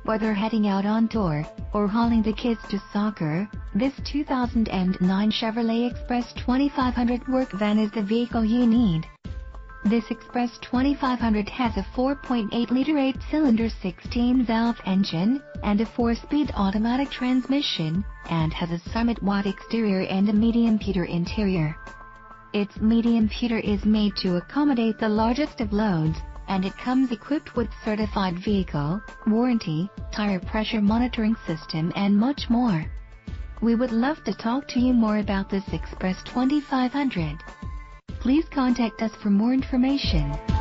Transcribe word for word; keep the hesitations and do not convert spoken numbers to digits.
Whether heading out on tour, or hauling the kids to soccer, this two thousand nine Chevrolet Express twenty-five hundred work van is the vehicle you need. This Express twenty-five hundred has a four point eight liter eight-cylinder sixteen valve engine, and a four-speed automatic transmission, and has a Summit White exterior and a medium pewter interior. Its medium pewter is made to accommodate the largest of loads, and it comes equipped with certified vehicle warranty, tire pressure monitoring system and much more. We would love to talk to you more about this Express twenty-five hundred. Please contact us for more information.